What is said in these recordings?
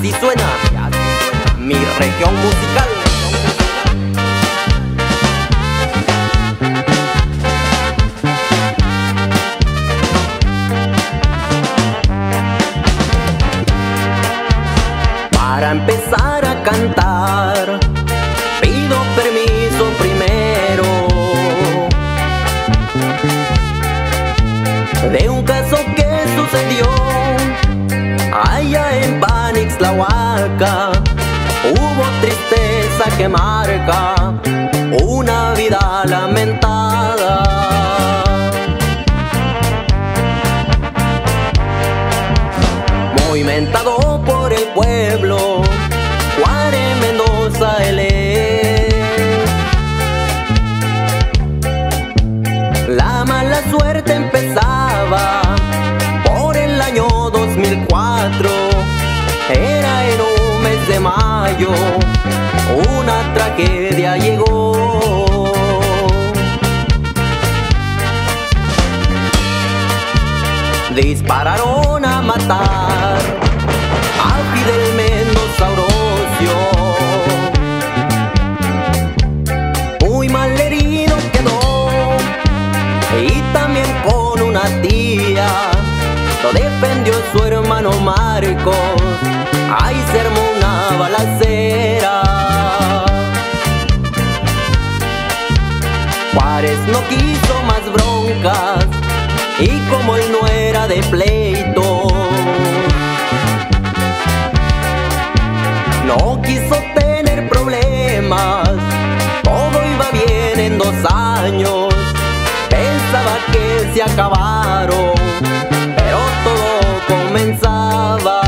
así suena mi región musical. Para empezar a cantar, pido permiso primero de un caso que sucedió allá en Panixtlahuaca. Hubo tristeza que marca una vida lamentada. Movimentado por el pueblo, Juárez Mendoza él es. La mala suerte empezaba por el año 2004. Era en un mes de mayo, una tragedia llegó. Dispararon a matar a Fidel Mendoza Orosio. Muy mal herido quedó, y también con una tía lo defendió su hermano Marcos. Ahí se armó una balacera. Juárez no quiso más broncas, y como él no era de pleito, no quiso tener problemas. Todo iba bien en 2 años, pensaba que se acabaron, pero todo comenzaba.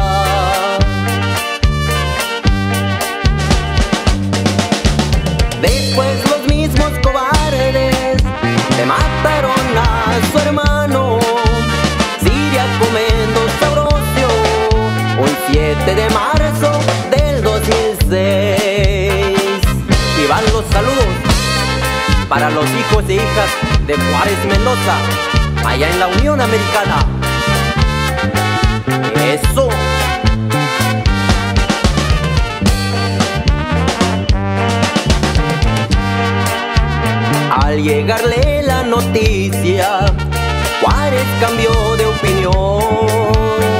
Después los mismos cobardes le mataron a su hermano Ciriaco Mendoza Orosio, un 7 de marzo del 2006. Y van los saludos para los hijos e hijas de Juárez Mendoza, allá en la Unión Americana. ¡Eso! Al llegarle la noticia, Juárez cambió de opinión.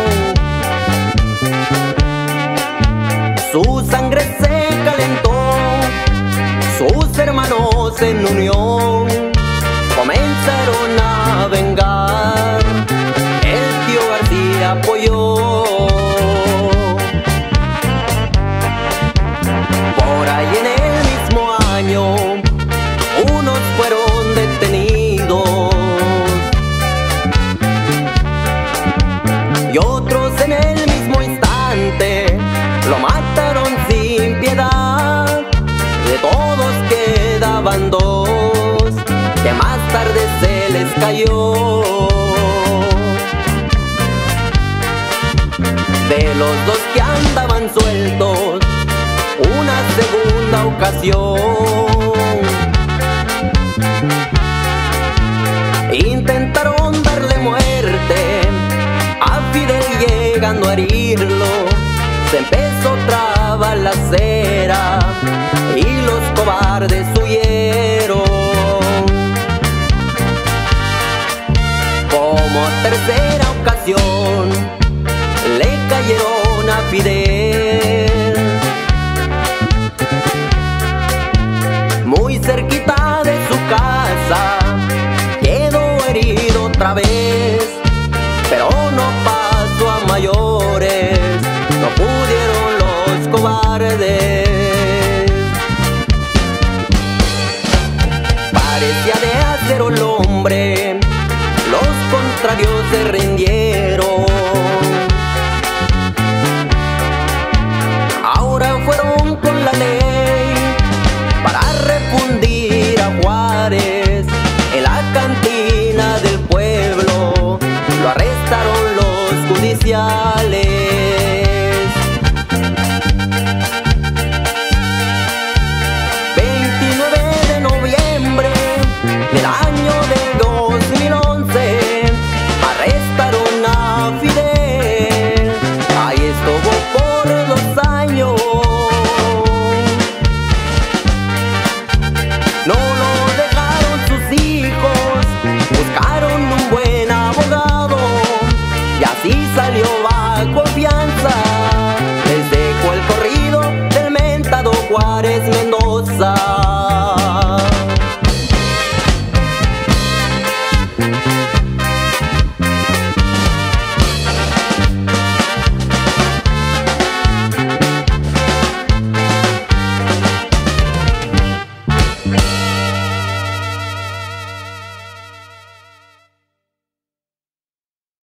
Su sangre se calentó, sus hermanos en unión comenzaron a vengar. El tío García apoyó. Por ahí en el mismo año, unos fueron detenidos y otros en el mismo instante lo mataron sin piedad. De todos quedaban 2 que más tarde se les cayó. De los 2 que andaban sueltos, una segunda ocasión intentaron darle muerte a Fidel, llegando a herirlo. Se empezó otra balacera y los cobardes huyeron. Como tercera ocasión le cayeron a Fidel, muy cerquita de su casa. Quedó herido otra vez, pero no pasó a mayores. No pudieron los cobardes. Parecía de acero el hombre, los contrarios se rindieron. Ahora fueron con la ley para refundir a Juárez en la cantina del pueblo. Lo arrestaron los judiciales. 29 de noviembre del año del 2011 arrestaron a Fidel. Ahí estuvo por 2 rosa.